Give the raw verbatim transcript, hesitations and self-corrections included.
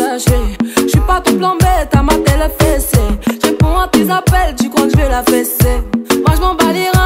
cacher. J'suis pas tout plan bête à ma télé fessée. J'réponds à tes appels, tu crois que j'vais la fesser. Moi j'm'en bats les